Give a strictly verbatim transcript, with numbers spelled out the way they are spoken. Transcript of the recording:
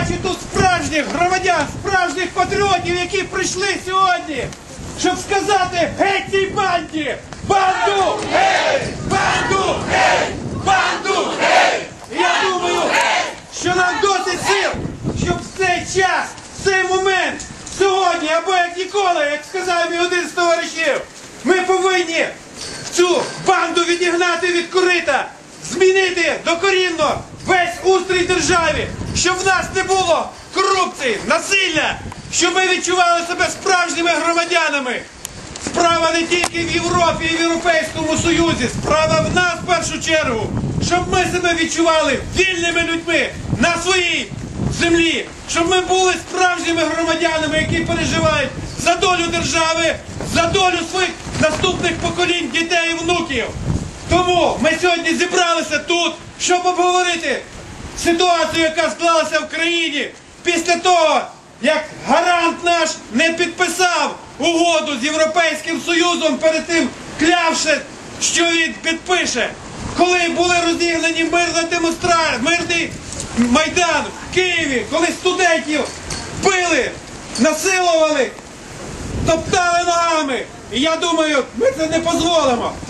бачу тут справжніх громадян, справжніх патріотів, які прийшли сьогодні, щоб сказати геть цій банді! Банду! Геть! Банду! Геть! Банду! Геть! І я думаю, що нам досить сил, щоб в цей час, в цей момент, сьогодні, або як ніколи, як сказав мій один з товаришів, ми повинні цю банду відігнати від корита, змінити докорінно весь устрій держави, щоб в нас не було корупції, насилля, щоб ми відчували себе справжніми громадянами. Справа не тільки в Європі і в Європейському Союзі, справа в нас в першу чергу, щоб ми себе відчували вільними людьми на своїй землі, щоб ми були справжніми громадянами, які переживають за долю держави, за долю своїх наступних поколінь, дітей і внуків. Тому ми сьогодні зібралися тут, щоб обговорити ситуацію, яка склалася в країні після того, як гарант наш не підписав угоду з Європейським Союзом, перед тим клявши, що він підпише. Коли були розігнані мирна демонстрація, мирний майдан в Києві, коли студентів били, насилували, топтали ногами. І я думаю, ми це не дозволимо.